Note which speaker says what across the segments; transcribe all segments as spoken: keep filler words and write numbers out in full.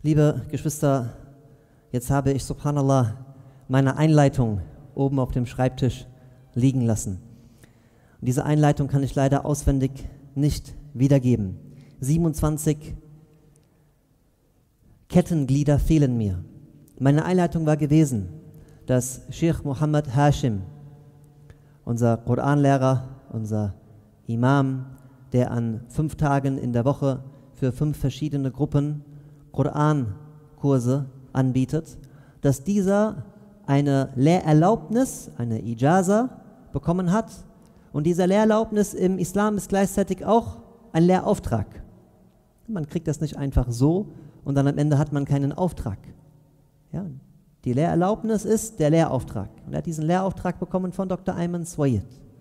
Speaker 1: Liebe Geschwister, jetzt habe ich, subhanallah, meine Einleitung oben auf dem Schreibtisch liegen lassen. Und diese Einleitung kann ich leider auswendig nicht wiedergeben. siebenundzwanzig Kettenglieder fehlen mir. Meine Einleitung war gewesen, dass Sheikh Muhammad Hashim, unser Koranlehrer, unser Imam, der an fünf Tagen in der Woche für fünf verschiedene Gruppen Korankurse anbietet, dass dieser eine Lehrerlaubnis, eine Ijaza bekommen hat, und diese Lehrerlaubnis im Islam ist gleichzeitig auch ein Lehrauftrag. Man kriegt das nicht einfach so und dann am Ende hat man keinen Auftrag. Ja, die Lehrerlaubnis ist der Lehrauftrag. Und er hat diesen Lehrauftrag bekommen von Doktor Ayman Swayed,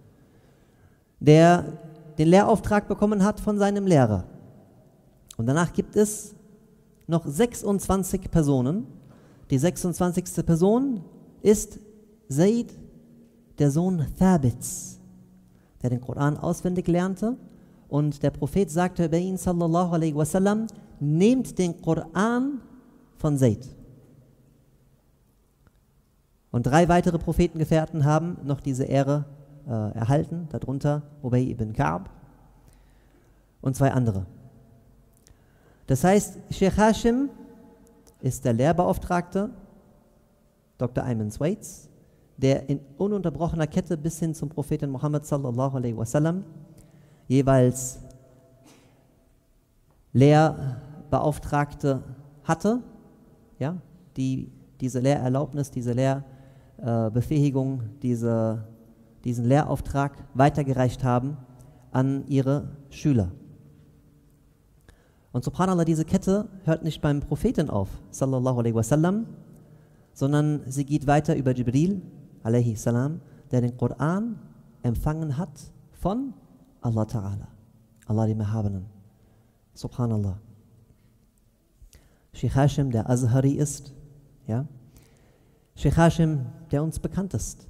Speaker 1: der den Lehrauftrag bekommen hat von seinem Lehrer. Und danach gibt es noch sechsundzwanzig Personen. Die sechsundzwanzigste Person ist Zaid, der Sohn Thabits, der den Koran auswendig lernte. Und der Prophet sagte bei ihm, sallallahu alaihi wasallam, nehmt den Koran von Zaid. Und drei weitere Prophetengefährten haben noch diese Ehre äh, erhalten, darunter Ubay ibn Ka'b und zwei andere. Das heißt, Sheikh Hashim ist der Lehrbeauftragte, Doktor Ayman Swayed, der in ununterbrochener Kette bis hin zum Propheten Muhammad sallallahu alaihi wasallam jeweils Lehrbeauftragte hatte, ja, die diese Lehrerlaubnis, diese Lehrbefähigung, diese, diesen Lehrauftrag weitergereicht haben an ihre Schüler. Und subhanallah, diese Kette hört nicht beim Propheten auf, sallallahu alaihi wasallam, sondern sie geht weiter über Jibril, alaihi salam, der den Koran empfangen hat von Allah Ta'ala, Allah dem Erhabenen. Subhanallah. Sheikh Hashim, der Azhari ist, ja. Sheikh Hashim, der uns bekannt ist.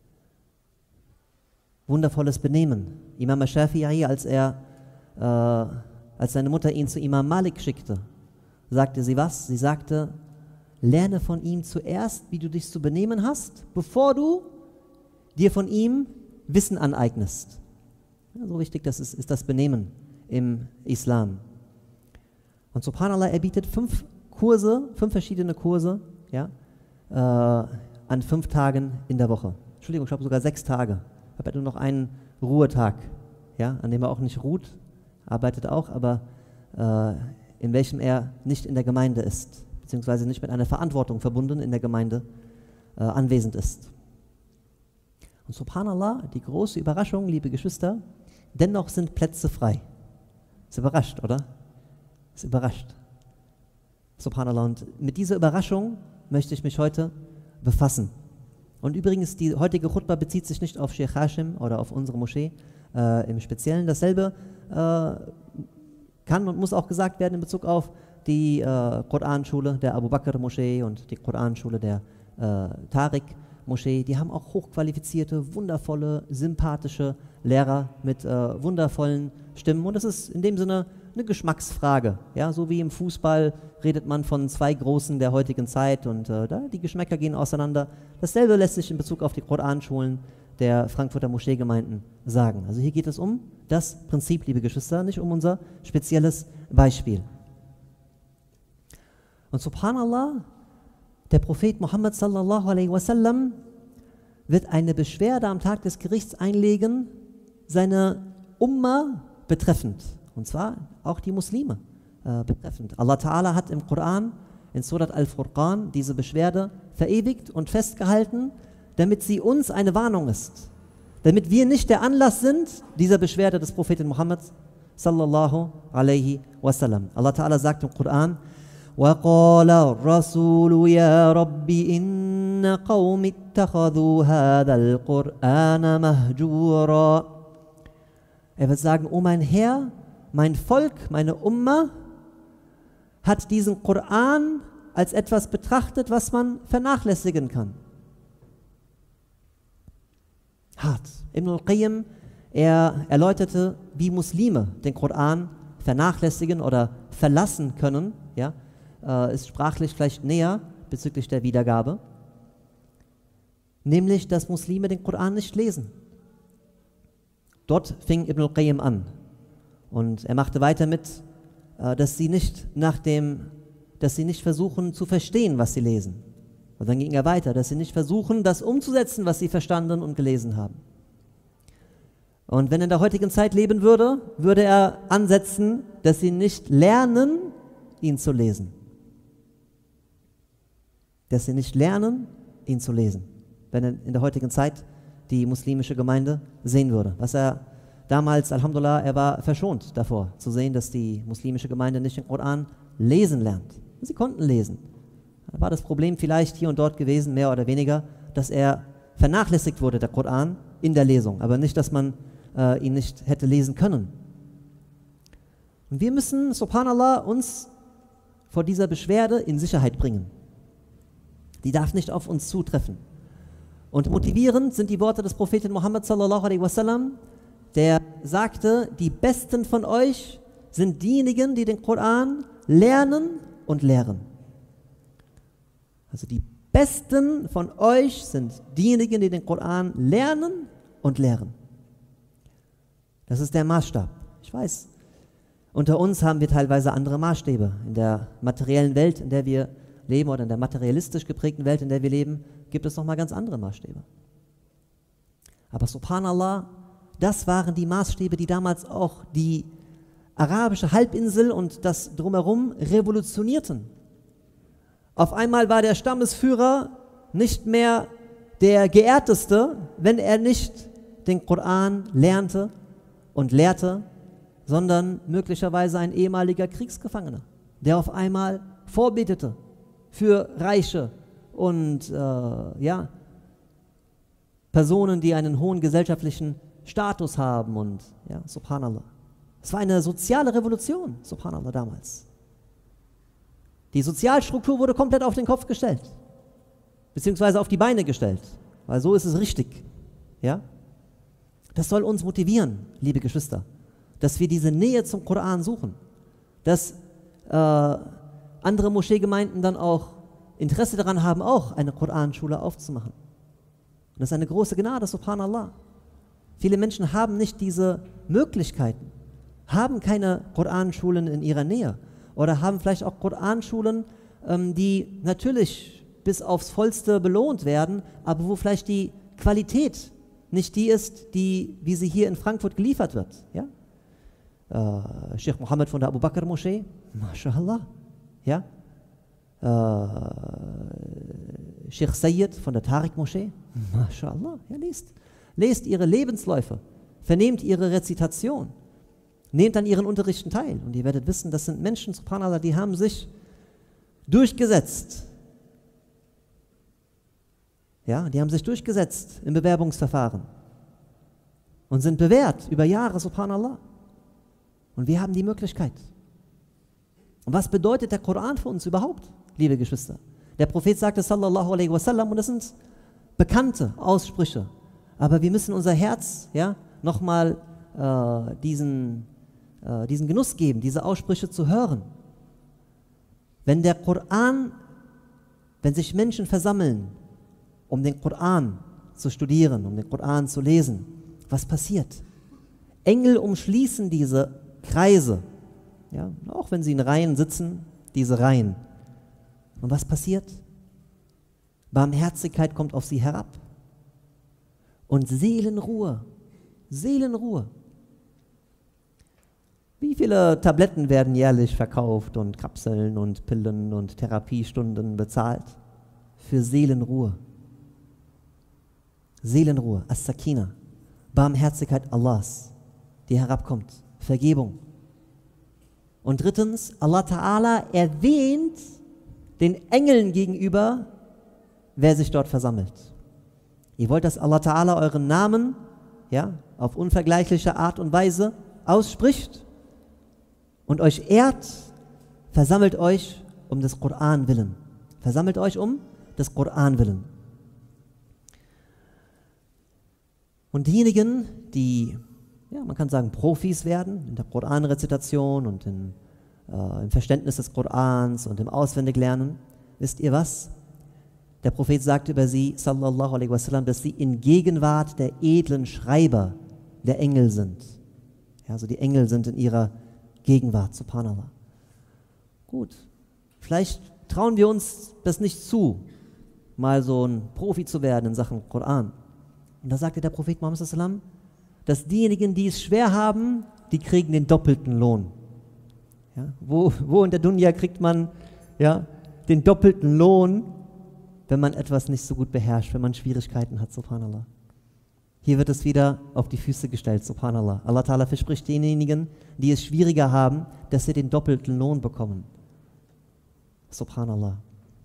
Speaker 1: Wundervolles Benehmen. Imam Shafi'i, als er äh, als seine Mutter ihn zu Imam Malik schickte, sagte sie was? Sie sagte, lerne von ihm zuerst, wie du dich zu benehmen hast, bevor du dir von ihm Wissen aneignest. Ja, so wichtig das ist, ist das Benehmen im Islam. Und subhanallah, er bietet fünf Kurse, fünf verschiedene Kurse, ja, äh, an fünf Tagen in der Woche. Entschuldigung, ich glaube sogar sechs Tage. Er hat nur noch einen Ruhetag, ja, an dem er auch nicht ruht, arbeitet auch, aber äh, in welchem er nicht in der Gemeinde ist, beziehungsweise nicht mit einer Verantwortung verbunden in der Gemeinde äh, anwesend ist. Und subhanallah, die große Überraschung, liebe Geschwister, dennoch sind Plätze frei. Ist überrascht, oder? Ist überrascht. Subhanallah. Und mit dieser Überraschung möchte ich mich heute befassen. Und übrigens, die heutige Khutbah bezieht sich nicht auf Sheikh Hashim oder auf unsere Moschee äh, im Speziellen. Dasselbe äh, kann und muss auch gesagt werden in Bezug auf die äh, Koranschule der Abu Bakr Moschee und die Koranschule der äh, Tariq Moschee. Die haben auch hochqualifizierte, wundervolle, sympathische Lehrer mit äh, wundervollen Stimmen. Und das ist in dem Sinne eine Geschmacksfrage. Ja, so wie im Fußball redet man von zwei Großen der heutigen Zeit und äh, da, die Geschmäcker gehen auseinander. Dasselbe lässt sich in Bezug auf die Koranschulen der Frankfurter Moscheegemeinden sagen. Also hier geht es um das Prinzip, liebe Geschwister, nicht um unser spezielles Beispiel. Und subhanallah, der Prophet Muhammad sallallahu alaihi wasallam wird eine Beschwerde am Tag des Gerichts einlegen, seine Umma betreffend. Und zwar auch die Muslime äh, betreffend. Allah Ta'ala hat im Koran, in Surat Al-Furqan, diese Beschwerde verewigt und festgehalten, damit sie uns eine Warnung ist. Damit wir nicht der Anlass sind dieser Beschwerde des Propheten Muhammad sallallahu alaihi wasallam. Allah Ta'ala sagt im Koran, وَقَالَ الرَّسُولُ يَا رَبِّ إِنَّ قَوْمِ اتَّخَذُوا هَذَا الْقُرْآنَ مَهْجُورًا. Er wird sagen, oh mein Herr, mein Volk, meine Umma hat diesen Koran als etwas betrachtet, was man vernachlässigen kann. Hart. Ibn al-Qayyim, er erläuterte, wie Muslime den Koran vernachlässigen oder verlassen können, ja, äh, ist sprachlich vielleicht näher bezüglich der Wiedergabe, nämlich, dass Muslime den Koran nicht lesen. Dort fing Ibn al-Qayyim an und er machte weiter mit, äh, dass sie nicht nach dem, dass sie nicht versuchen zu verstehen, was sie lesen. Und dann ging er weiter, dass sie nicht versuchen, das umzusetzen, was sie verstanden und gelesen haben. Und wenn er in der heutigen Zeit leben würde, würde er ansetzen, dass sie nicht lernen, ihn zu lesen. Dass sie nicht lernen, ihn zu lesen. Wenn er in der heutigen Zeit die muslimische Gemeinde sehen würde. Was er damals, Alhamdulillah, er war verschont davor, zu sehen, dass die muslimische Gemeinde nicht den Koran lesen lernt. Sie konnten lesen. Da war das Problem vielleicht hier und dort gewesen, mehr oder weniger, dass er vernachlässigt wurde, der Koran, in der Lesung. Aber nicht, dass man äh, ihn nicht hätte lesen können. Und wir müssen, subhanallah, uns vor dieser Beschwerde in Sicherheit bringen. Die darf nicht auf uns zutreffen. Und motivierend sind die Worte des Propheten Muhammad sallallahu alaihi wasallam, der sagte, die Besten von euch sind diejenigen, die den Koran lernen und lehren. Also die Besten von euch sind diejenigen, die den Koran lernen und lehren. Das ist der Maßstab. Ich weiß, unter uns haben wir teilweise andere Maßstäbe. In der materiellen Welt, in der wir leben, oder in der materialistisch geprägten Welt, in der wir leben, gibt es nochmal ganz andere Maßstäbe. Aber subhanallah, das waren die Maßstäbe, die damals auch die arabische Halbinsel und das Drumherum revolutionierten. Auf einmal war der Stammesführer nicht mehr der Geehrteste, wenn er nicht den Koran lernte und lehrte, sondern möglicherweise ein ehemaliger Kriegsgefangener, der auf einmal vorbetete für Reiche und äh, ja, Personen, die einen hohen gesellschaftlichen Status haben und ja, subhanallah. Es war eine soziale Revolution, subhanallah, damals. Die Sozialstruktur wurde komplett auf den Kopf gestellt, beziehungsweise auf die Beine gestellt, weil so ist es richtig. Ja? Das soll uns motivieren, liebe Geschwister, dass wir diese Nähe zum Koran suchen, dass äh, andere Moscheegemeinden dann auch Interesse daran haben, auch eine Koranschule aufzumachen. Und das ist eine große Gnade, subhanallah. Viele Menschen haben nicht diese Möglichkeiten, haben keine Koranschulen in ihrer Nähe oder haben vielleicht auch Koranschulen, ähm, die natürlich bis aufs Vollste belohnt werden, aber wo vielleicht die Qualität nicht die ist, die, wie sie hier in Frankfurt geliefert wird. Ja? Äh, Sheikh Mohammed von der Abu Bakr Moschee, mashallah. Ja? Äh, Sheikh Sayyid von der Tariq Moschee, mashallah. Ja, lest. Lest ihre Lebensläufe, vernehmt ihre Rezitation, nehmt an ihren Unterrichten teil und ihr werdet wissen, das sind Menschen, subhanallah, die haben sich durchgesetzt. Ja, die haben sich durchgesetzt im Bewerbungsverfahren und sind bewährt über Jahre, subhanallah. Und wir haben die Möglichkeit. Und was bedeutet der Koran für uns überhaupt, liebe Geschwister? Der Prophet sagte, sallallahu alaihi wasallam, und das sind bekannte Aussprüche, aber wir müssen unser Herz ja, nochmal äh, diesen, äh, diesen Genuss geben, diese Aussprüche zu hören. Wenn der Koran, wenn sich Menschen versammeln, um den Koran zu studieren, um den Koran zu lesen, was passiert? Engel umschließen diese Kreise, ja, auch wenn sie in Reihen sitzen, diese Reihen. Und was passiert? Barmherzigkeit kommt auf sie herab. Und Seelenruhe, Seelenruhe. Wie viele Tabletten werden jährlich verkauft und Kapseln und Pillen und Therapiestunden bezahlt? Für Seelenruhe. Seelenruhe, As-Sakina, Barmherzigkeit Allahs, die herabkommt, Vergebung. Und drittens, Allah Ta'ala erwähnt den Engeln gegenüber, wer sich dort versammelt. Ihr wollt, dass Allah Ta'ala euren Namen ja, auf unvergleichliche Art und Weise ausspricht und euch ehrt, versammelt euch um des Koran willen. Versammelt euch um des Koran willen. Und diejenigen, die, ja, man kann sagen, Profis werden in der Koranrezitation und in äh, im Verständnis des Korans und im Auswendiglernen. Wisst ihr was? Der Prophet sagte über sie, sallallahu alaihi wasallam, dass sie in Gegenwart der edlen Schreiber der Engel sind. Ja, also die Engel sind in ihrer Gegenwart, subhanallah. Gut, vielleicht trauen wir uns das nicht zu, mal so ein Profi zu werden in Sachen Koran. Und da sagte der Prophet Muhammad sallallahu alaihi wasallam, dass diejenigen, die es schwer haben, die kriegen den doppelten Lohn. Ja, wo, wo in der Dunya kriegt man ja, den doppelten Lohn, wenn man etwas nicht so gut beherrscht, wenn man Schwierigkeiten hat, subhanallah. Hier wird es wieder auf die Füße gestellt, subhanallah. Allah Ta'ala verspricht denjenigen, die es schwieriger haben, dass sie den doppelten Lohn bekommen. Subhanallah.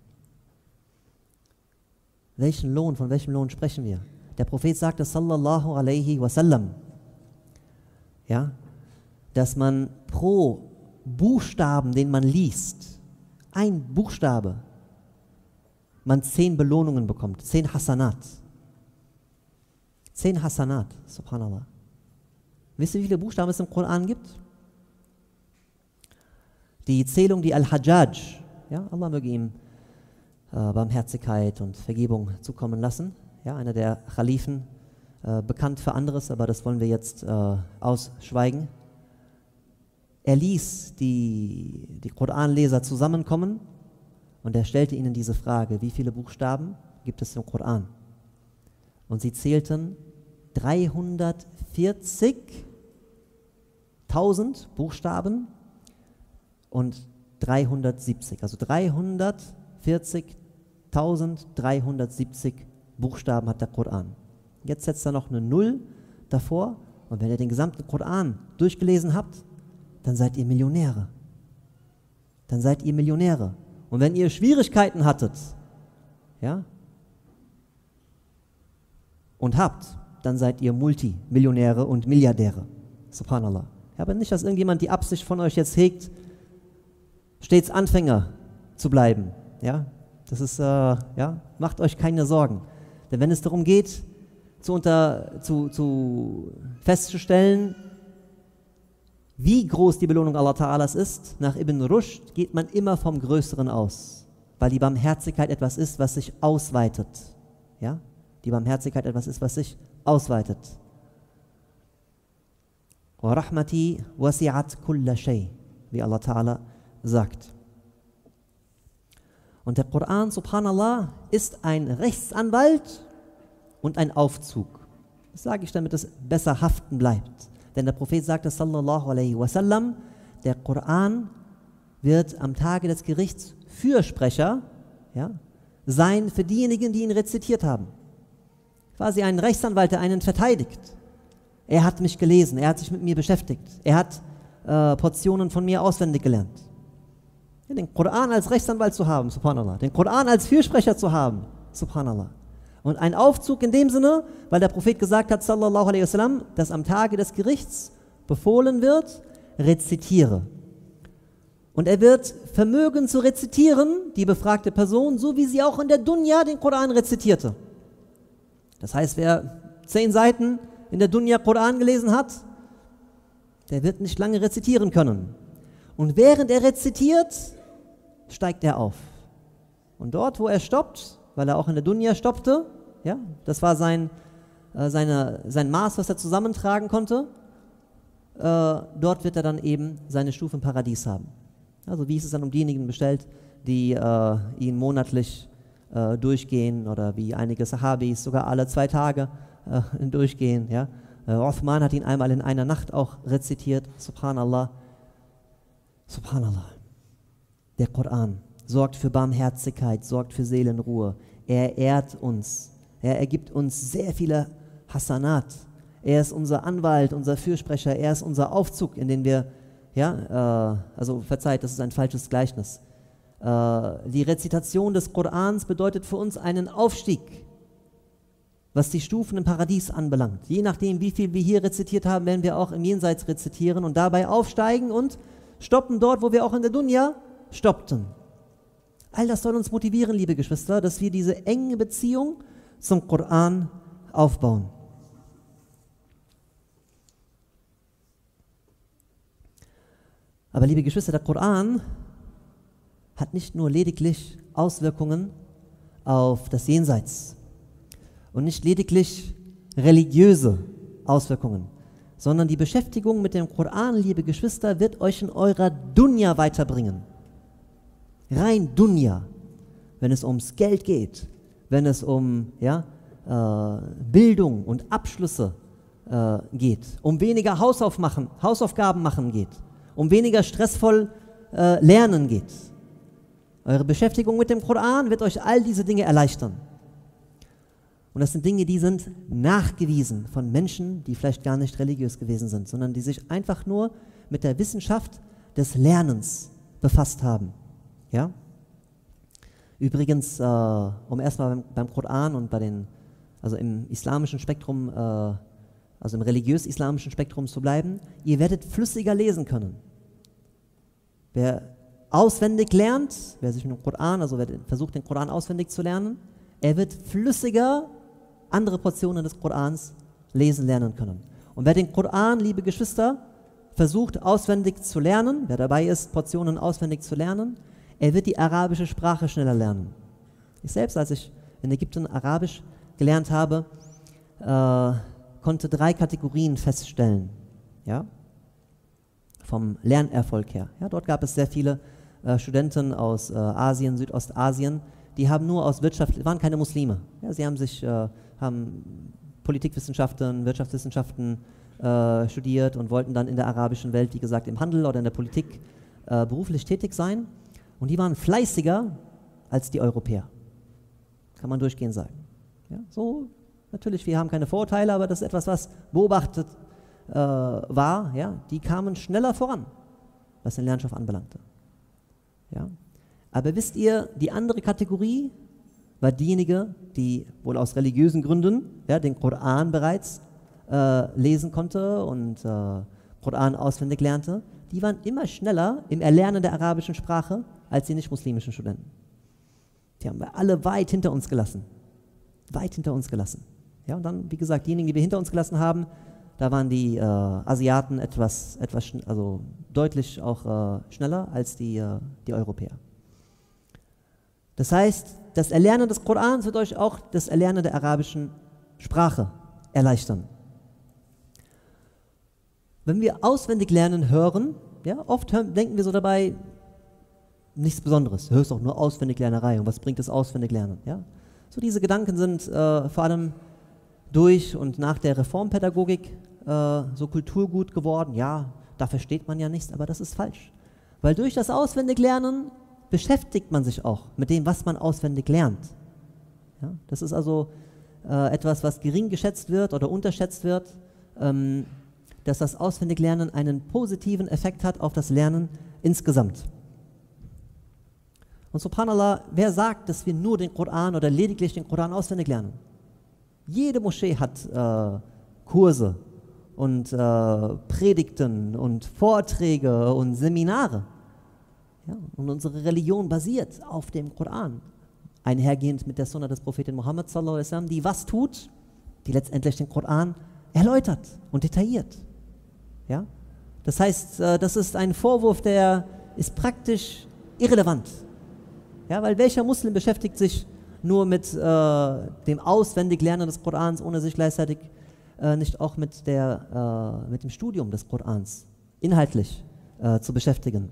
Speaker 1: Welchen Lohn, von welchem Lohn sprechen wir? Der Prophet sagte, sallallahu alaihi wasallam, ja, dass man pro Buchstaben, den man liest, ein Buchstabe, man zehn Belohnungen bekommt, zehn Hasanat. Zehn Hasanat, subhanallah. Wisst ihr, wie viele Buchstaben es im Koran gibt? Die Zählung, die Al-Hajjaj, ja, Allah möge ihm äh, Barmherzigkeit und Vergebung zukommen lassen, ja, einer der Khalifen, äh, bekannt für anderes, aber das wollen wir jetzt äh, ausschweigen. Er ließ die, die Koranleser zusammenkommen und er stellte ihnen diese Frage, wie viele Buchstaben gibt es im Koran? Und sie zählten dreihundertvierzigtausend Buchstaben und dreihundertsiebzig, also dreihundertvierzigtausenddreihundertsiebzig Buchstaben hat der Koran. Jetzt setzt er noch eine Null davor und wenn ihr den gesamten Koran durchgelesen habt, dann seid ihr Millionäre. Dann seid ihr Millionäre. Und wenn ihr Schwierigkeiten hattet, ja, und habt, dann seid ihr Multimillionäre und Milliardäre. Subhanallah. Ja, aber nicht, dass irgendjemand die Absicht von euch jetzt hegt, stets Anfänger zu bleiben. Ja, das ist, äh, ja, macht euch keine Sorgen. Denn wenn es darum geht, zu, unter, zu, zu festzustellen, wie groß die Belohnung Allah Ta'alas ist, nach Ibn Rushd geht man immer vom Größeren aus, weil die Barmherzigkeit etwas ist, was sich ausweitet. Ja? Die Barmherzigkeit etwas ist, was sich ausweitet. Wa rahmati wasi'at kulla shay, wie Allah Ta'ala sagt. Und der Koran, subhanallah, ist ein Rechtsanwalt und ein Aufzug. Das sage ich, damit es besser haften bleibt. Denn der Prophet sagte, sallallahu alaihi wasallam, der Koran wird am Tage des Gerichts Fürsprecher, ja, sein für diejenigen, die ihn rezitiert haben. Quasi ein Rechtsanwalt, der einen verteidigt. Er hat mich gelesen, er hat sich mit mir beschäftigt, er hat äh, Portionen von mir auswendig gelernt. Ja, den Koran als Rechtsanwalt zu haben, subhanallah, den Koran als Fürsprecher zu haben, subhanallah. Und ein Aufzug in dem Sinne, weil der Prophet gesagt hat, sallallahu alaihi wasallam, dass am Tage des Gerichts befohlen wird, rezitiere. Und er wird vermögen zu rezitieren, die befragte Person, so wie sie auch in der Dunya den Koran rezitierte. Das heißt, wer zehn Seiten in der Dunya Koran gelesen hat, der wird nicht lange rezitieren können. Und während er rezitiert, steigt er auf. Und dort, wo er stoppt, weil er auch in der Dunya stoppte, ja, das war sein, äh, seine, sein Maß, was er zusammentragen konnte, äh, dort wird er dann eben seine Stufe im Paradies haben. Also wie ist es dann um diejenigen bestellt, die äh, ihn monatlich äh, durchgehen oder wie einige Sahabis sogar alle zwei Tage äh, durchgehen. Ja? Äh, Uthman hat ihn einmal in einer Nacht auch rezitiert, subhanallah, subhanallah. Der Koran sorgt für Barmherzigkeit, sorgt für Seelenruhe. Er ehrt uns. Er ergibt uns sehr viele Hasanat. Er ist unser Anwalt, unser Fürsprecher. Er ist unser Aufzug, in den wir, ja, äh, also verzeiht, das ist ein falsches Gleichnis. Äh, die Rezitation des Korans bedeutet für uns einen Aufstieg, was die Stufen im Paradies anbelangt. Je nachdem, wie viel wir hier rezitiert haben, werden wir auch im Jenseits rezitieren und dabei aufsteigen und stoppen dort, wo wir auch in der Dunya stoppten. All das soll uns motivieren, liebe Geschwister, dass wir diese enge Beziehung zum Koran aufbauen. Aber liebe Geschwister, der Koran hat nicht nur lediglich Auswirkungen auf das Jenseits und nicht lediglich religiöse Auswirkungen, sondern die Beschäftigung mit dem Koran, liebe Geschwister, wird euch in eurer Dunya weiterbringen. Rein Dunya, wenn es ums Geld geht, wenn es um ja, äh, Bildung und Abschlüsse äh, geht, um weniger Hausaufmachen, Hausaufgaben machen geht, um weniger stressvoll äh, lernen geht. Eure Beschäftigung mit dem Koran wird euch all diese Dinge erleichtern. Und das sind Dinge, die sind nachgewiesen von Menschen, die vielleicht gar nicht religiös gewesen sind, sondern die sich einfach nur mit der Wissenschaft des Lernens befasst haben. Ja? Übrigens, äh, um erstmal beim, beim Koran und bei den, also im islamischen Spektrum, äh, also im religiös-islamischen Spektrum zu bleiben, ihr werdet flüssiger lesen können. Wer auswendig lernt, wer sich mit dem Koran, also wer versucht, den Koran auswendig zu lernen, er wird flüssiger andere Portionen des Korans lesen lernen können. Und wer den Koran, liebe Geschwister, versucht auswendig zu lernen, wer dabei ist, Portionen auswendig zu lernen, er wird die arabische Sprache schneller lernen. Ich selbst, als ich in Ägypten Arabisch gelernt habe, äh, konnte drei Kategorien feststellen, ja, vom Lernerfolg her. Ja, dort gab es sehr viele äh, Studenten aus äh, Asien, Südostasien, die haben nur aus Wirtschaft, waren keine Muslime. Ja, sie haben sich, äh, haben Politikwissenschaften, Wirtschaftswissenschaften äh, studiert und wollten dann in der arabischen Welt, wie gesagt, im Handel oder in der Politik äh, beruflich tätig sein. Und die waren fleißiger als die Europäer. Kann man durchgehend sagen. Ja, so, natürlich, wir haben keine Vorurteile, aber das ist etwas, was beobachtet äh, war. Ja, die kamen schneller voran, was den Lernstoff anbelangte. Ja. Aber wisst ihr, die andere Kategorie war diejenige, die wohl aus religiösen Gründen ja, den Koran bereits äh, lesen konnte und äh, Koran auswendig lernte. Die waren immer schneller im Erlernen der arabischen Sprache als die nicht-muslimischen Studenten. Die haben wir alle weit hinter uns gelassen. Weit hinter uns gelassen. Ja, und dann, wie gesagt, diejenigen, die wir hinter uns gelassen haben, da waren die äh, Asiaten etwas, etwas also deutlich auch äh, schneller als die, äh, die Europäer. Das heißt, das Erlernen des Korans wird euch auch das Erlernen der arabischen Sprache erleichtern. Wenn wir auswendig lernen hören, ja, oft hören, denken wir so dabei, nichts Besonderes, du hörst doch nur Auswendiglernerei und was bringt das Auswendiglernen? Ja? So diese Gedanken sind äh, vor allem durch und nach der Reformpädagogik äh, so kulturgut geworden. Ja, da versteht man ja nichts, aber das ist falsch. Weil durch das Auswendiglernen beschäftigt man sich auch mit dem, was man auswendig lernt. Ja? Das ist also äh, etwas, was gering geschätzt wird oder unterschätzt wird, ähm, dass das Auswendiglernen einen positiven Effekt hat auf das Lernen insgesamt. Und subhanallah, wer sagt, dass wir nur den Koran oder lediglich den Koran auswendig lernen? Jede Moschee hat äh, Kurse und äh, Predigten und Vorträge und Seminare. Ja, und unsere Religion basiert auf dem Koran, einhergehend mit der Sunna des Propheten Muhammad sallallahu alaihi wasallam, die was tut? Die letztendlich den Koran erläutert und detailliert. Ja? Das heißt, äh, das ist ein Vorwurf, der ist praktisch irrelevant. Ja, weil welcher Muslim beschäftigt sich nur mit äh, dem Auswendiglernen des Korans, ohne sich gleichzeitig äh, nicht auch mit, der, äh, mit dem Studium des Korans inhaltlich äh, zu beschäftigen.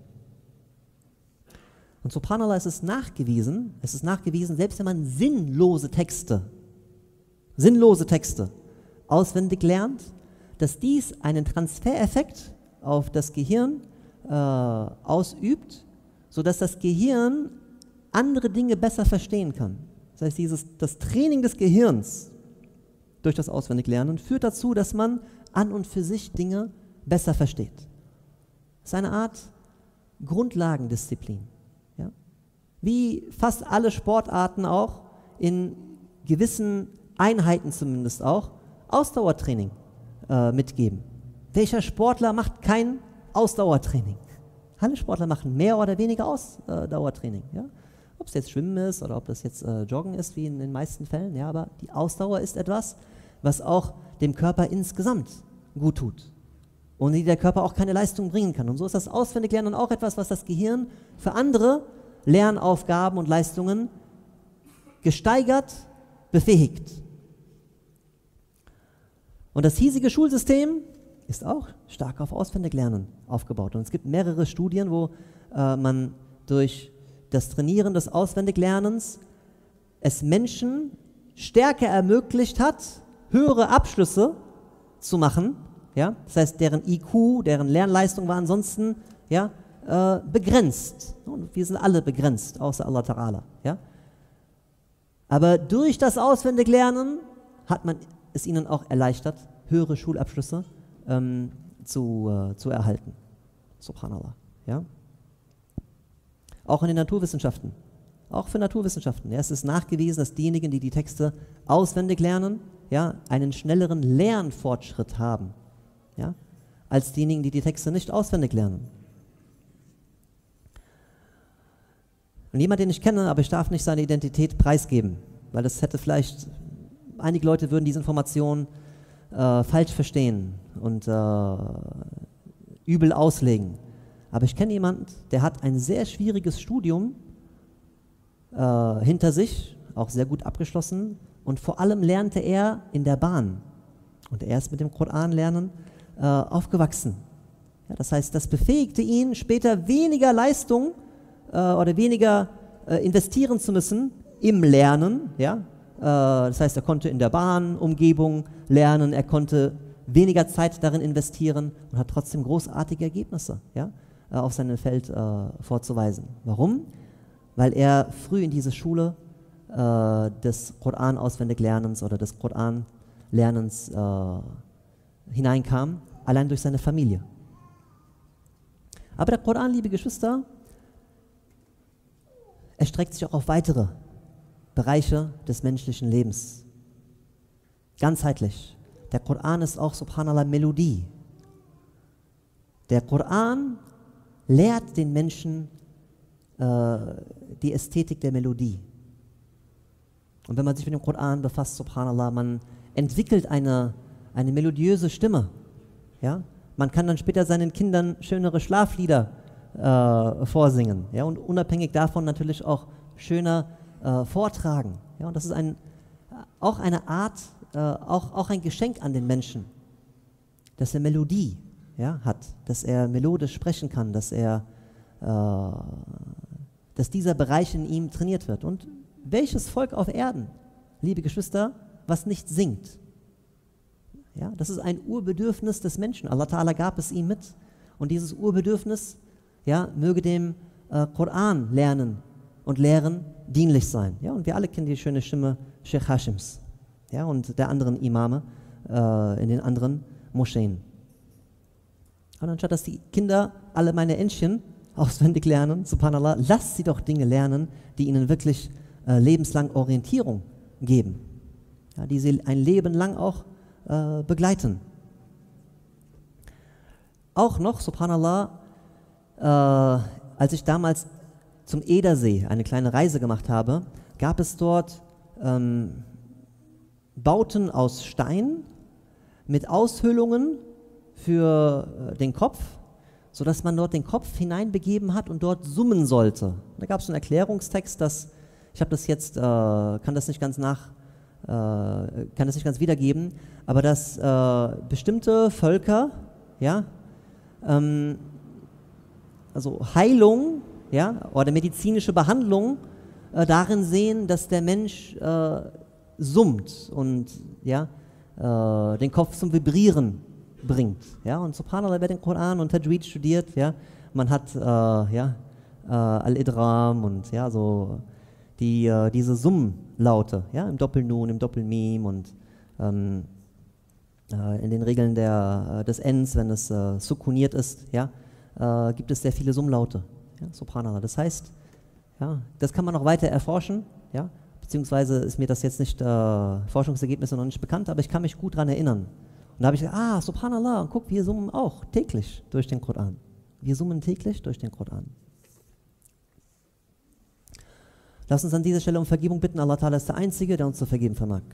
Speaker 1: Und subhanallah, es ist nachgewiesen, es ist nachgewiesen, selbst wenn man sinnlose Texte, sinnlose Texte auswendig lernt, dass dies einen Transfereffekt auf das Gehirn äh, ausübt, sodass das Gehirn andere Dinge besser verstehen kann. Das heißt, dieses, das Training des Gehirns durch das Auswendiglernen führt dazu, dass man an und für sich Dinge besser versteht. Das ist eine Art Grundlagendisziplin. Ja? Wie fast alle Sportarten auch, in gewissen Einheiten zumindest auch, Ausdauertraining äh, mitgeben. Welcher Sportler macht kein Ausdauertraining? Alle Sportler machen mehr oder weniger Ausdauertraining. Ja? Ob es jetzt Schwimmen ist oder ob das jetzt äh, Joggen ist, wie in den meisten Fällen, ja, aber die Ausdauer ist etwas, was auch dem Körper insgesamt gut tut. ohne die der Körper auch keine Leistung bringen kann. Und so ist das Auswendiglernen auch etwas, was das Gehirn für andere Lernaufgaben und Leistungen gesteigert befähigt. Und das hiesige Schulsystem ist auch stark auf Auswendiglernen aufgebaut. Und es gibt mehrere Studien, wo äh, man durch das Trainieren des Auswendiglernens es Menschen stärker ermöglicht hat, höhere Abschlüsse zu machen. Ja? Das heißt, deren I Q, deren Lernleistung war ansonsten ja, äh, begrenzt. Und wir sind alle begrenzt, außer Allah Ta'ala. Ja? Aber durch das Auswendiglernen hat man es ihnen auch erleichtert, höhere Schulabschlüsse ähm, zu, äh, zu erhalten. Subhanallah. Ja? Auch in den Naturwissenschaften. Auch für Naturwissenschaften. Ja, es ist nachgewiesen, dass diejenigen, die die Texte auswendig lernen, ja, einen schnelleren Lernfortschritt haben, ja, als diejenigen, die die Texte nicht auswendig lernen. Und jemand, den ich kenne, aber ich darf nicht seine Identität preisgeben, weil das hätte vielleicht, einige Leute würden diese Information äh, falsch verstehen und äh, übel auslegen. Aber ich kenne jemanden, der hat ein sehr schwieriges Studium äh, hinter sich, auch sehr gut abgeschlossen, und vor allem lernte er in der Bahn. Und er ist mit dem Koranlernen äh, aufgewachsen. Ja, das heißt, das befähigte ihn, später weniger Leistung äh, oder weniger äh, investieren zu müssen im Lernen. Ja? Äh, das heißt, er konnte in der Bahnumgebung lernen, er konnte weniger Zeit darin investieren und hat trotzdem großartige Ergebnisse, ja, äh, auf seinem Feld äh, vorzuweisen. Warum? Weil er früh in diese Schule äh, des Koran-Auswendiglernens oder des Koran-Lernens äh, hineinkam, allein durch seine Familie. Aber der Koran, liebe Geschwister, erstreckt sich auch auf weitere Bereiche des menschlichen Lebens. Ganzheitlich. Der Koran ist auch, subhanallah, Melodie. Der Koran lehrt den Menschen äh, die Ästhetik der Melodie. Und wenn man sich mit dem Koran befasst, subhanallah, man entwickelt eine, eine melodiöse Stimme. Ja? Man kann dann später seinen Kindern schönere Schlaflieder äh, vorsingen. Ja? Und unabhängig davon natürlich auch schöner äh, vortragen. Ja? Und das ist ein, auch eine Art, äh, auch, auch ein Geschenk an den Menschen, dass er Melodie, ja, hat, dass er melodisch sprechen kann, dass er äh, dass dieser Bereich in ihm trainiert wird. Und welches Volk auf Erden, liebe Geschwister, was nicht singt? Ja, das ist ein Urbedürfnis des Menschen. Allah Ta'ala gab es ihm mit. Und dieses Urbedürfnis, ja, möge dem äh, Koran lernen und lehren dienlich sein. Ja, und wir alle kennen die schöne Stimme Sheikh Hashims, ja, und der anderen Imame äh, in den anderen Moscheen. Und anstatt dass die Kinder alle meine Entchen auswendig lernen, subhanallah, lasst sie doch Dinge lernen, die ihnen wirklich äh, lebenslang Orientierung geben, ja, die sie ein Leben lang auch äh, begleiten. Auch noch, subhanallah, äh, als ich damals zum Edersee eine kleine Reise gemacht habe, gab es dort ähm, Bauten aus Stein mit Aushöhlungen für äh, den Kopf, sodass man dort den Kopf hineinbegeben hat und dort summen sollte. Da gab es einen Erklärungstext, dass, ich habe das jetzt, äh, kann das nicht ganz nach, äh, kann das nicht ganz wiedergeben, aber dass äh, bestimmte Völker, ja, ähm, also Heilung, ja, oder medizinische Behandlung äh, darin sehen, dass der Mensch äh, summt und ja, äh, den Kopf zum Vibrieren bringt. Ja, und subhanallah, wer den Koran und Tajweed studiert, ja, man hat äh, ja, äh, Al-Idram und ja, so die, äh, diese Summlaute, ja, im Doppelnun, im Doppelmim und ähm, äh, in den Regeln der, äh, des Ends, wenn es äh, sukuniert ist, ja, äh, gibt es sehr viele Summlaute. Ja, subhanallah. Das heißt, ja, das kann man noch weiter erforschen, ja, beziehungsweise ist mir das jetzt nicht, äh, Forschungsergebnisse noch nicht bekannt, aber ich kann mich gut daran erinnern. Und da habe ich gesagt, ah, subhanallah, und guck, wir summen auch täglich durch den Koran. Wir summen täglich durch den Koran. Lass uns an dieser Stelle um Vergebung bitten. Allah Ta'ala ist der Einzige, der uns zu vergeben vermag.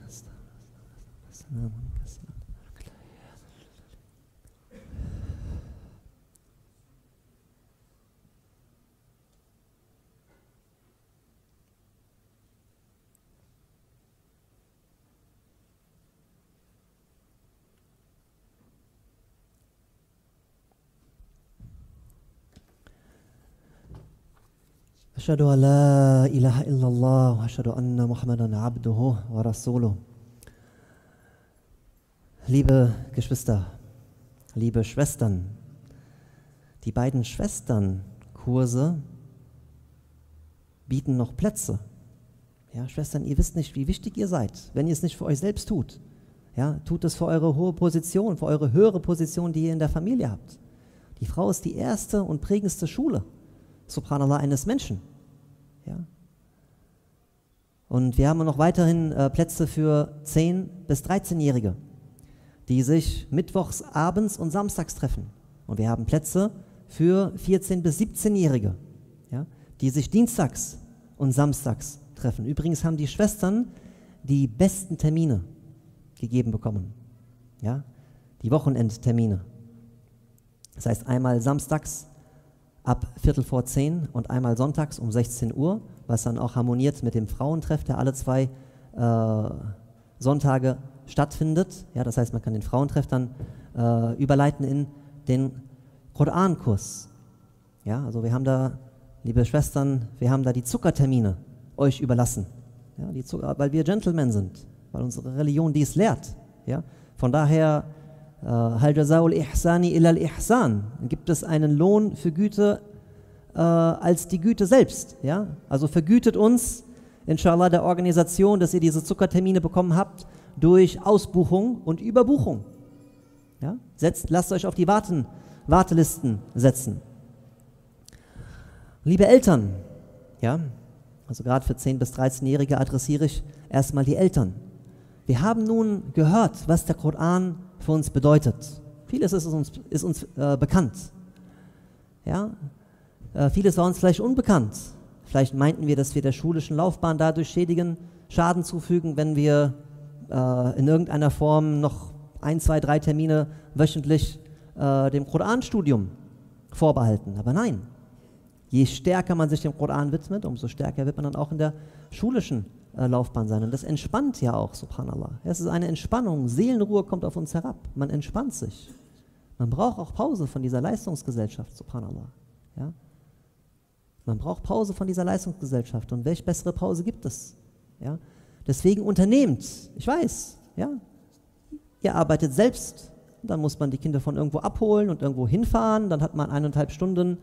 Speaker 1: Ashhadu an la ilaha illallah wa ashhadu anna Muhammadan abduhu wa rasuluh. Liebe Geschwister, liebe Schwestern, die beiden Schwesternkurse bieten noch Plätze. Ja, Schwestern, ihr wisst nicht, wie wichtig ihr seid, wenn ihr es nicht für euch selbst tut. Ja, tut es für eure hohe Position, für eure höhere Position, die ihr in der Familie habt. Die Frau ist die erste und prägendste Schule, subhanallah, eines Menschen. Ja. Und wir haben noch weiterhin äh, Plätze für zehn- bis dreizehnjährige, die sich mittwochs abends und samstags treffen. Und wir haben Plätze für vierzehn- bis siebzehnjährige, ja, die sich dienstags und samstags treffen. Übrigens haben die Schwestern die besten Termine gegeben bekommen, ja, die Wochenendtermine. Das heißt einmal samstags ab Viertel vor zehn und einmal sonntags um sechzehn Uhr, was dann auch harmoniert mit dem Frauentreff, der alle zwei äh, Sonntage stattfindet. Ja, das heißt, man kann den Frauentreff dann äh, überleiten in den Korankurs. Ja, also wir haben da, liebe Schwestern, wir haben da die Zuckertermine euch überlassen, ja, die Zucker, weil wir Gentlemen sind, weil unsere Religion dies lehrt. Ja. Von daher, Hal jazaul ihsani illa al ihsan, gibt es einen Lohn für Güte äh, als die Güte selbst. Ja. Also vergütet uns, inshallah, der Organisation, dass ihr diese Zuckertermine bekommen habt, durch Ausbuchung und Überbuchung. Ja. Setzt, lasst euch auf die Warten, Wartelisten setzen. Liebe Eltern, ja, also gerade für zehn- bis dreizehnjährige adressiere ich erstmal die Eltern. Wir haben nun gehört, was der Koran für uns bedeutet. Vieles ist uns, ist uns äh, bekannt. Ja? Äh, vieles war uns vielleicht unbekannt. Vielleicht meinten wir, dass wir der schulischen Laufbahn dadurch schädigen, Schaden zufügen, wenn wir äh, in irgendeiner Form noch ein, zwei, drei Termine wöchentlich äh, dem Koranstudium vorbehalten. Aber nein, je stärker man sich dem Koran widmet, umso stärker wird man dann auch in der schulischen äh, Laufbahn sein. Und das entspannt ja auch, subhanallah. Es ist eine Entspannung, Seelenruhe kommt auf uns herab. Man entspannt sich. Man braucht auch Pause von dieser Leistungsgesellschaft, subhanallah. Ja? Man braucht Pause von dieser Leistungsgesellschaft. Und welche bessere Pause gibt es? Ja? Deswegen unternehmt, ich weiß, ja, ihr arbeitet selbst, dann muss man die Kinder von irgendwo abholen und irgendwo hinfahren, dann hat man eineinhalb Stunden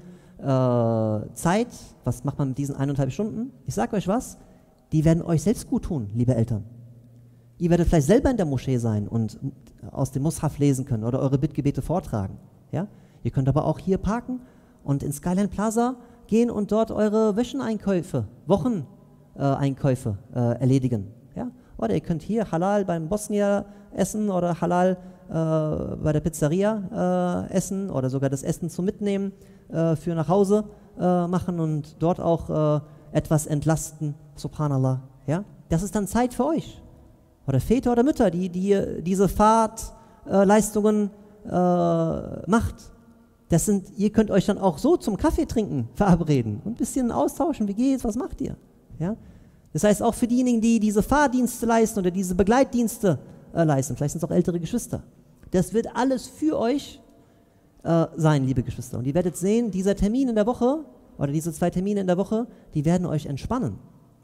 Speaker 1: äh, Zeit. Was macht man mit diesen eineinhalb Stunden? Ich sage euch was, die werden euch selbst gut tun, liebe Eltern. Ihr werdet vielleicht selber in der Moschee sein und aus dem Mushaf lesen können oder eure Bittgebete vortragen. Ja? Ihr könnt aber auch hier parken und in Skyline Plaza gehen und dort eure Wäscheneinkäufe, Wocheneinkäufe äh, erledigen. Ja? Oder ihr könnt hier Halal beim Bosnier essen oder Halal äh, bei der Pizzeria äh, essen oder sogar das Essen zum Mitnehmen äh, für nach Hause äh, machen und dort auch äh, etwas entlasten, subhanallah. Ja? Das ist dann Zeit für euch. Oder Väter oder Mütter, die, die diese Fahrtleistungen äh, äh, macht. Das sind, ihr könnt euch dann auch so zum Kaffee trinken verabreden und ein bisschen austauschen. Wie geht's? Was macht ihr? Ja? Das heißt, auch für diejenigen, die diese Fahrdienste leisten oder diese Begleitdienste äh, leisten, vielleicht sind es auch ältere Geschwister. Das wird alles für euch äh, sein, liebe Geschwister. Und ihr werdet sehen, dieser Termin in der Woche oder diese zwei Termine in der Woche, die werden euch entspannen.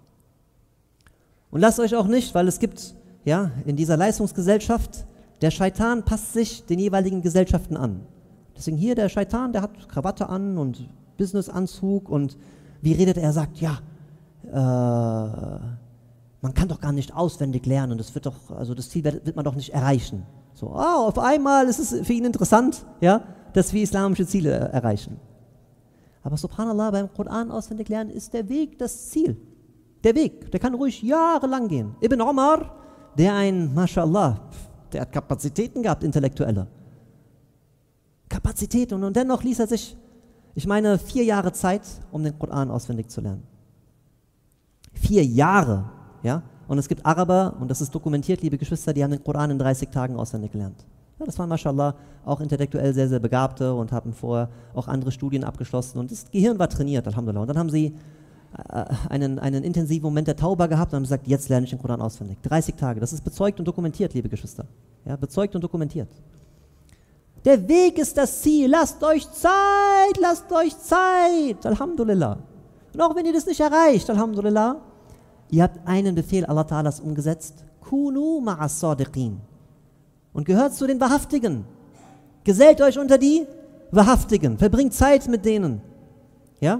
Speaker 1: Und lasst euch auch nicht, weil es gibt ja in dieser Leistungsgesellschaft, der Scheitan passt sich den jeweiligen Gesellschaften an. Deswegen hier der Scheitan, der hat Krawatte an und Businessanzug und wie redet er? Er sagt, ja, äh, man kann doch gar nicht auswendig lernen, das wird doch, also das Ziel wird, wird man doch nicht erreichen. So, oh, auf einmal ist es für ihn interessant, ja, dass wir islamische Ziele erreichen. Aber subhanallah, beim Koran auswendig lernen ist der Weg das Ziel. Der Weg, der kann ruhig jahrelang gehen. Ibn Omar, der ein, mashallah, der hat Kapazitäten gehabt, intellektuelle. Kapazitäten und, und dennoch ließ er sich, ich meine, vier Jahre Zeit, um den Koran auswendig zu lernen. Vier Jahre, ja. Und es gibt Araber, und das ist dokumentiert, liebe Geschwister, die haben den Koran in dreißig Tagen auswendig gelernt. Ja, das waren mashallah auch intellektuell sehr, sehr Begabte und haben vorher auch andere Studien abgeschlossen und das Gehirn war trainiert, alhamdulillah. Und dann haben sie äh, einen, einen intensiven Moment der Tauba gehabt und haben gesagt, jetzt lerne ich den Koran auswendig. dreißig Tage, das ist bezeugt und dokumentiert, liebe Geschwister. Ja, bezeugt und dokumentiert. Der Weg ist das Ziel, lasst euch Zeit, lasst euch Zeit, alhamdulillah. Und auch wenn ihr das nicht erreicht, Alhamdulillah, ihr habt einen Befehl Allah Ta'alas umgesetzt, Kunu ma'as sadiqin. Und gehört zu den Wahrhaftigen. Gesellt euch unter die Wahrhaftigen. Verbringt Zeit mit denen. Ja?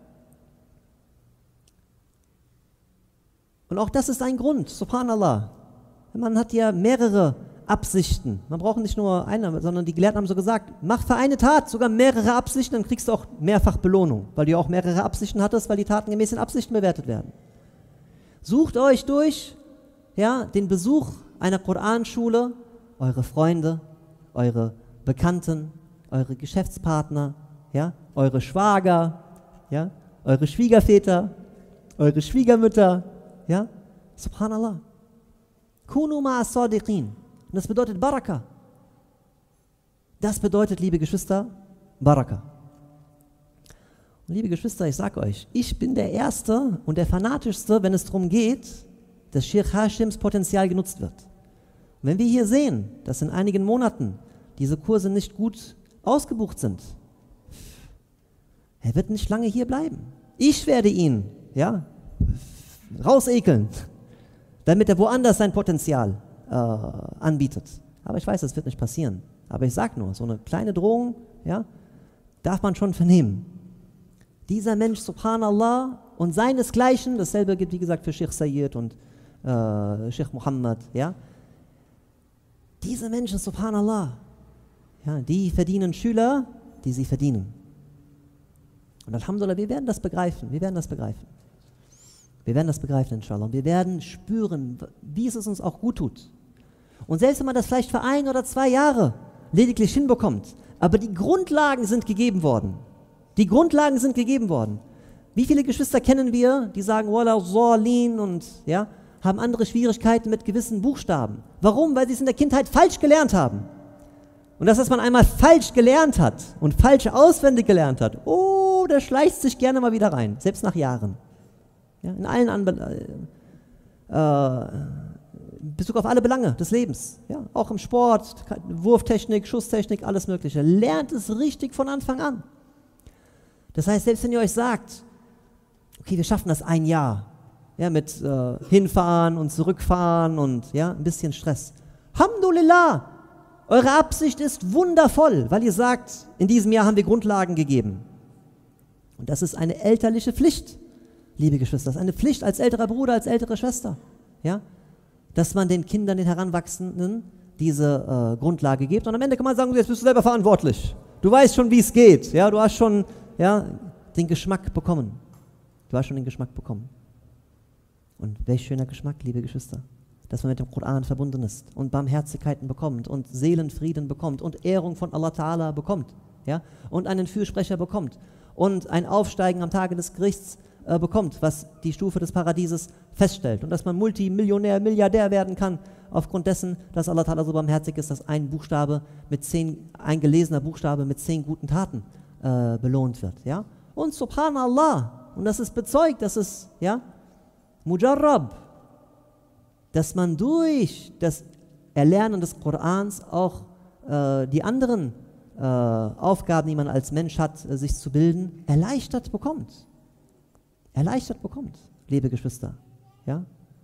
Speaker 1: Und auch das ist ein Grund, subhanallah. Man hat ja mehrere Absichten. Man braucht nicht nur eine, sondern die Gelehrten haben so gesagt, mach für eine Tat sogar mehrere Absichten, dann kriegst du auch mehrfach Belohnung, weil du ja auch mehrere Absichten hattest, weil die Taten gemäß den Absichten bewertet werden. Sucht euch durch ja, den Besuch einer Koranschule, eure Freunde, eure Bekannten, eure Geschäftspartner, ja, eure Schwager, ja, eure Schwiegerväter, eure Schwiegermütter, ja, subhanallah. Kunu ma'as sadiqin. Und das bedeutet Baraka. Das bedeutet, liebe Geschwister, Baraka. Und liebe Geschwister, ich sage euch, ich bin der Erste und der Fanatischste, wenn es darum geht, dass Sheikh Hashims Potenzial genutzt wird. Und wenn wir hier sehen, dass in einigen Monaten diese Kurse nicht gut ausgebucht sind, er wird nicht lange hier bleiben. Ich werde ihn ja, rausekeln, damit er woanders sein Potenzial äh, anbietet. Aber ich weiß, das wird nicht passieren. Aber ich sage nur, so eine kleine Drohung ja, darf man schon vernehmen. Dieser Mensch, subhanallah, und seinesgleichen, dasselbe gilt wie gesagt für Sheikh Sayyid und äh, Sheikh Muhammad, ja. Diese Menschen, subhanallah, ja, die verdienen Schüler, die sie verdienen. Und Alhamdulillah, wir werden das begreifen, wir werden das begreifen. Wir werden das begreifen, inshallah. Und wir werden spüren, wie es uns auch gut tut. Und selbst wenn man das vielleicht für ein oder zwei Jahre lediglich hinbekommt, aber die Grundlagen sind gegeben worden. Die Grundlagen sind gegeben worden. Wie viele Geschwister kennen wir, die sagen, Wala Zalin und ja, haben andere Schwierigkeiten mit gewissen Buchstaben. Warum? Weil sie es in der Kindheit falsch gelernt haben. Und das, was man einmal falsch gelernt hat und falsch auswendig gelernt hat, oh, der schleicht sich gerne mal wieder rein, selbst nach Jahren. Ja, in allen Anbe äh, in Bezug auf alle Belange des Lebens. Ja, auch im Sport, Wurftechnik, Schusstechnik, alles Mögliche. Lernt es richtig von Anfang an. Das heißt, selbst wenn ihr euch sagt, okay, wir schaffen das ein Jahr, ja, mit äh, hinfahren und zurückfahren und ja, ein bisschen Stress. Alhamdulillah, eure Absicht ist wundervoll, weil ihr sagt, in diesem Jahr haben wir Grundlagen gegeben. Und das ist eine elterliche Pflicht, liebe Geschwister. Das ist eine Pflicht als älterer Bruder, als ältere Schwester, ja, dass man den Kindern, den Heranwachsenden diese äh, Grundlage gibt. Und am Ende kann man sagen, jetzt bist du selber verantwortlich. Du weißt schon, wie es geht. Ja, du hast schon ja, den Geschmack bekommen. Du hast schon den Geschmack bekommen. Und welch schöner Geschmack, liebe Geschwister, dass man mit dem Koran verbunden ist und Barmherzigkeiten bekommt und Seelenfrieden bekommt und Ehrung von Allah Ta'ala bekommt, ja, und einen Fürsprecher bekommt und ein Aufsteigen am Tage des Gerichts äh, bekommt, was die Stufe des Paradieses feststellt und dass man Multimillionär, Milliardär werden kann aufgrund dessen, dass Allah Ta'ala so barmherzig ist, dass ein Buchstabe mit zehn, ein gelesener Buchstabe mit zehn guten Taten äh, belohnt wird, ja, und subhanallah, und das ist bezeugt, das ist, ja, Mujarrab, dass man durch das Erlernen des Korans auch äh, die anderen äh, Aufgaben, die man als Mensch hat, äh, sich zu bilden, erleichtert bekommt. Erleichtert bekommt, liebe Geschwister. Ja?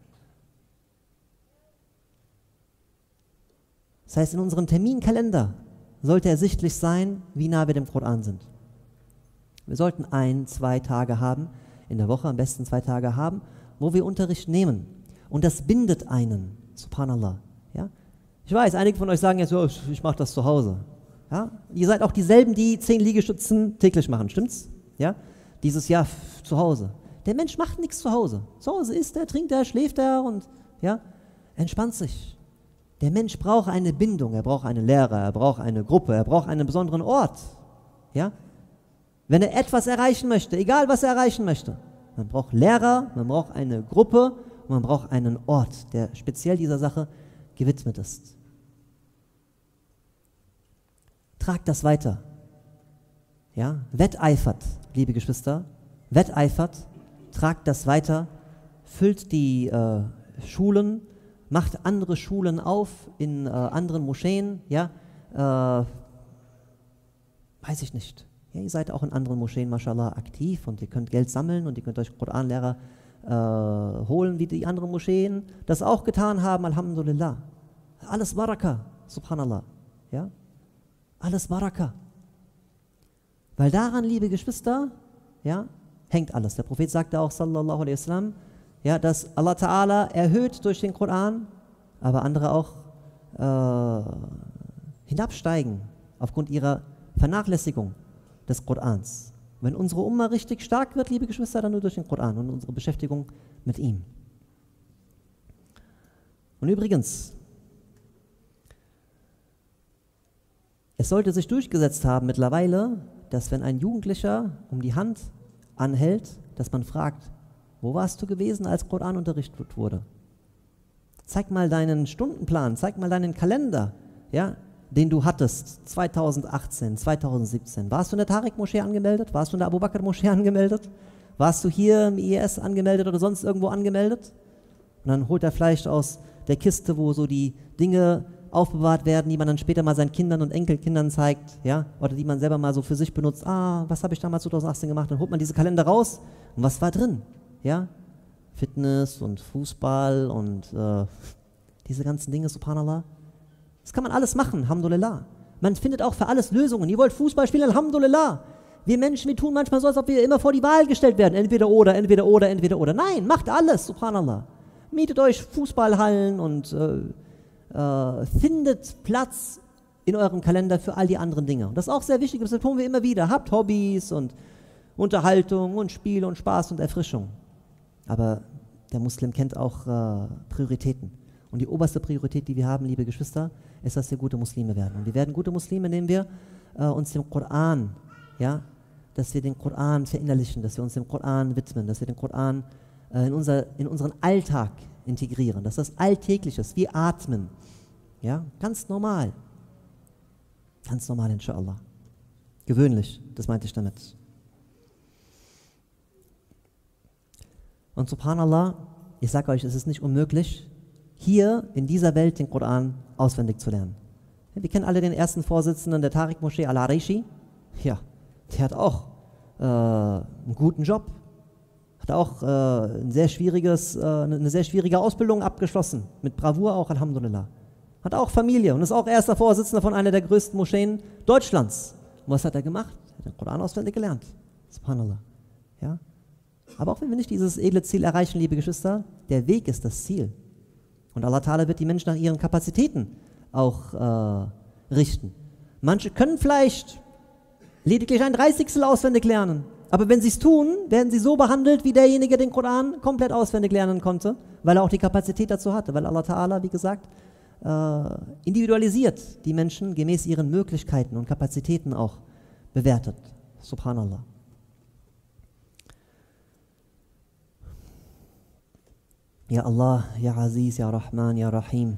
Speaker 1: Das heißt, in unserem Terminkalender sollte ersichtlich sein, wie nah wir dem Koran sind. Wir sollten ein, zwei Tage haben, in der Woche am besten zwei Tage haben, wo wir Unterricht nehmen. Und das bindet einen, subhanallah. Ja? Ich weiß, einige von euch sagen jetzt, oh, ich mache das zu Hause. Ja? Ihr seid auch dieselben, die zehn Liegestützen täglich machen, stimmt's? Ja? Dieses Jahr zu Hause. Der Mensch macht nichts zu Hause. Zu Hause isst er, trinkt er, schläft er und ja, entspannt sich. Der Mensch braucht eine Bindung, er braucht einen Lehrer, er braucht eine Gruppe, er braucht einen besonderen Ort. Ja? Wenn er etwas erreichen möchte, egal was er erreichen möchte, man braucht Lehrer, man braucht eine Gruppe und man braucht einen Ort, der speziell dieser Sache gewidmet ist. Tragt das weiter. Ja? Wetteifert, liebe Geschwister, wetteifert, tragt das weiter, füllt die äh, Schulen, macht andere Schulen auf in äh, anderen Moscheen, ja, äh, weiß ich nicht. Ja, ihr seid auch in anderen Moscheen, mashallah, aktiv und ihr könnt Geld sammeln und ihr könnt euch Koranlehrer äh, holen, wie die anderen Moscheen das auch getan haben, alhamdulillah. Alles Baraka, subhanallah. Ja? Alles Baraka. Weil daran, liebe Geschwister, ja, hängt alles. Der Prophet sagte auch, sallallahu alaihi wasallam, ja, dass Allah Ta'ala erhöht durch den Koran, aber andere auch äh, hinabsteigen aufgrund ihrer Vernachlässigung des Korans. Wenn unsere Umma richtig stark wird, liebe Geschwister, dann nur durch den Koran und unsere Beschäftigung mit ihm. Und übrigens, es sollte sich durchgesetzt haben mittlerweile, dass wenn ein Jugendlicher um die Hand anhält, dass man fragt, wo warst du gewesen, als Koran unterrichtet wurde? Zeig mal deinen Stundenplan, zeig mal deinen Kalender, ja, den du hattest, zweitausendachtzehn, zweitausendsiebzehn. Warst du in der Tariq-Moschee angemeldet? Warst du in der Abu Bakr-Moschee angemeldet? Warst du hier im I S angemeldet oder sonst irgendwo angemeldet? Und dann holt er vielleicht aus der Kiste, wo so die Dinge aufbewahrt werden, die man dann später mal seinen Kindern und Enkelkindern zeigt, ja, oder die man selber mal so für sich benutzt. Ah, was habe ich damals zweitausendachtzehn gemacht? Dann holt man diese Kalender raus und was war drin? Ja, Fitness und Fußball und äh, diese ganzen Dinge, subhanallah. Das kann man alles machen, alhamdulillah. Man findet auch für alles Lösungen. Ihr wollt Fußball spielen, alhamdulillah. Wir Menschen, wir tun manchmal so, als ob wir immer vor die Wahl gestellt werden. Entweder oder, entweder oder, entweder oder. Nein, macht alles, subhanallah. Mietet euch Fußballhallen und äh, äh, findet Platz in eurem Kalender für all die anderen Dinge. Und das ist auch sehr wichtig, das tun wir immer wieder. Habt Hobbys und Unterhaltung und Spiel und Spaß und Erfrischung. Aber der Muslim kennt auch äh, Prioritäten. Und die oberste Priorität, die wir haben, liebe Geschwister, ist, dass wir gute Muslime werden. Und wir werden gute Muslime, indem wir äh, uns dem Koran, ja, dass wir den Koran verinnerlichen, dass wir uns dem Koran widmen, dass wir den Koran äh, in, unser, in unseren Alltag integrieren, dass das alltäglich ist, wie atmen. Ja, ganz normal. Ganz normal, inshallah. Gewöhnlich, das meinte ich damit. Und subhanallah, ich sage euch, es ist nicht unmöglich, hier in dieser Welt den Koran auswendig zu lernen. Wir kennen alle den ersten Vorsitzenden der Tariq-Moschee, Al-Arishi. Ja, der hat auch äh, einen guten Job, hat auch äh, ein sehr schwieriges, äh, eine sehr schwierige Ausbildung abgeschlossen, mit Bravour auch, alhamdulillah. Hat auch Familie und ist auch erster Vorsitzender von einer der größten Moscheen Deutschlands. Und was hat er gemacht? Er hat den Koran auswendig gelernt. Subhanallah. Ja? Aber auch wenn wir nicht dieses edle Ziel erreichen, liebe Geschwister, der Weg ist das Ziel. Und Allah Ta'ala wird die Menschen nach ihren Kapazitäten auch äh, richten. Manche können vielleicht lediglich ein Dreißigstel auswendig lernen. Aber wenn sie es tun, werden sie so behandelt, wie derjenige den Koran komplett auswendig lernen konnte, weil er auch die Kapazität dazu hatte. Weil Allah Ta'ala, wie gesagt, äh, individualisiert die Menschen gemäß ihren Möglichkeiten und Kapazitäten auch bewertet. Subhanallah. Ja Allah, Ja Aziz, Ja Rahman, Ja Rahim.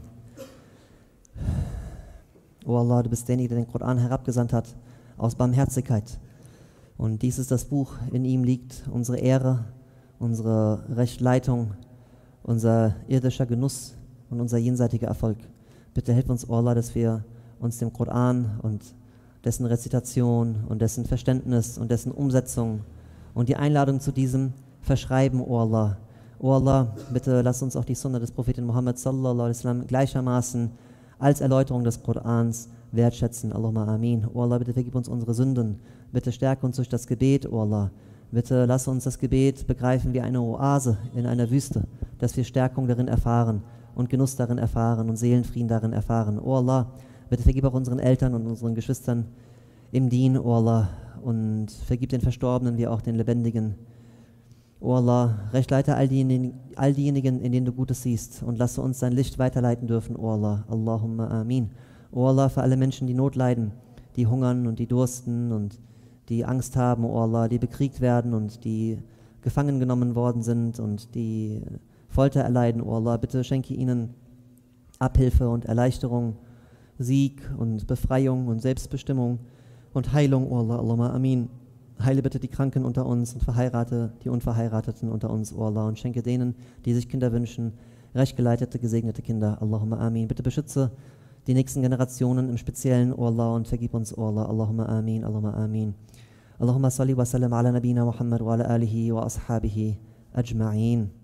Speaker 1: O Allah, du bist derjenige, der den Koran herabgesandt hat, aus Barmherzigkeit. Und dies ist das Buch, in ihm liegt unsere Ehre, unsere Rechtleitung, unser irdischer Genuss und unser jenseitiger Erfolg. Bitte hilf uns, O Allah, dass wir uns dem Koran und dessen Rezitation und dessen Verständnis und dessen Umsetzung und die Einladung zu diesem verschreiben, O Allah. O Allah, bitte lass uns auch die Sunna des Propheten Muhammad sallallahu alaihi wasallam gleichermaßen als Erläuterung des Korans wertschätzen. Allahumma amin. O Allah, bitte vergib uns unsere Sünden. Bitte stärke uns durch das Gebet, O Allah. Bitte lass uns das Gebet begreifen wie eine Oase in einer Wüste, dass wir Stärkung darin erfahren und Genuss darin erfahren und Seelenfrieden darin erfahren. O Allah, bitte vergib auch unseren Eltern und unseren Geschwistern im Dien, O Allah, und vergib den Verstorbenen wie auch den Lebendigen. O Allah, rechtleite all diejenigen, all diejenigen, in denen du Gutes siehst, und lasse uns dein Licht weiterleiten dürfen, O Allah. Allahumma amin. O Allah, für alle Menschen, die Not leiden, die hungern und die dursten und die Angst haben, O Allah, die bekriegt werden und die gefangen genommen worden sind und die Folter erleiden, O Allah, bitte schenke ihnen Abhilfe und Erleichterung, Sieg und Befreiung und Selbstbestimmung und Heilung, O Allah. Allahumma amin. Heile bitte die Kranken unter uns und verheirate die Unverheirateten unter uns, O Allah, und schenke denen, die sich Kinder wünschen, recht geleitete, gesegnete Kinder. Allahumma amin. Bitte beschütze die nächsten Generationen im Speziellen, O Allah, und vergib uns, O Allah. Allahumma amin, Allahumma amin. Allahumma salli wa sallam ala nabina Muhammad wa ala alihi wa ashabihi ajma'in.